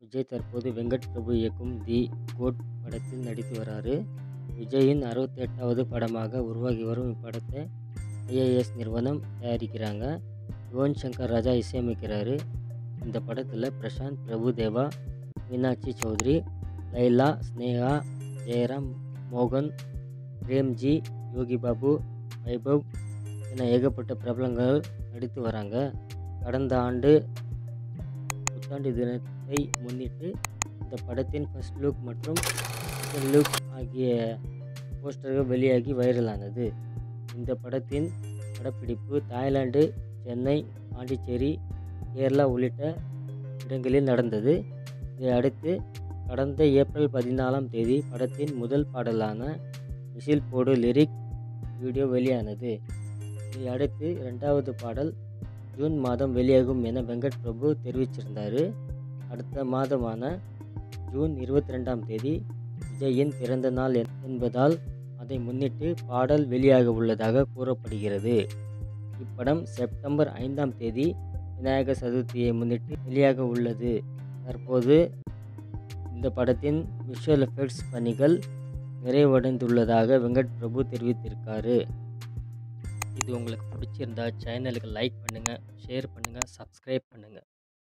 விஜய் தற்போது வெங்கட் பிரபு இயக்கும் தி கோட் படத்தில் நடித்து வராரு. விஜயின் 68வது படமாக உருவாகி வரும் இப்படத்தை ஐஏஎஸ் நிறுவனம் தயாரிக்கிறாங்க. யுவன் சங்கர் ராஜா இசையமைக்கிறாரு. இந்த படத்தில் பிரசாந்த், பிரபுதேவா, மீனாட்சி சௌத்ரி, லைலா, ஸ்னேகா, ஜெயராம், மோகன், பிரேம்ஜி, யோகி பாபு, வைபவ் என ஏகப்பட்ட பிரபலங்கள் நடித்து வராங்க. கடந்த ஆண்டு புத்தாண்டு தினத்தை முன்னிட்டு இந்த படத்தின் ஃபர்ஸ்ட் லுக் மற்றும் செகண்ட் லுக் ஆகிய போஸ்டர்கள் வெளியாகி வைரலானது. இந்த படத்தின் படப்பிடிப்பு தாய்லாந்து, சென்னை, பாண்டிச்சேரி, கேரளா உள்ளிட்ட இடங்களில் நடந்தது. இதை அடுத்து கடந்த ஏப்ரல் 14ஆம் தேதி படத்தின் முதல் பாடலான விசில் போடு லிரிக் வீடியோ வெளியானது. இதை அடுத்து 2வது பாடல் ஜூன் மாதம் வெளியாகும் என வெங்கட் பிரபு தெரிவிச்சிருந்தார். அடுத்த மாதமான ஜூன் 22ஆம் தேதி விஜயின் பிறந்த நாள் என்பதால் அதை முன்னிட்டு பாடல் வெளியாக உள்ளதாக கூறப்படுகிறது. இப்படம் செப்டம்பர் 5ஆம் தேதி விநாயகர் சதுர்த்தியை முன்னிட்டு வெளியாக உள்ளது. தற்போது இந்த படத்தின் விஷுவல் எஃபெக்ட்ஸ் பணிகள் நிறைவடைந்துள்ளதாக வெங்கட் பிரபு தெரிவித்திருக்காரு. இது உங்களுக்கு பிடிச்சிருந்தா சேனலுக்கு லைக் பண்ணுங்கள், ஷேர் பண்ணுங்கள், சப்ஸ்கிரைப் பண்ணுங்கள்.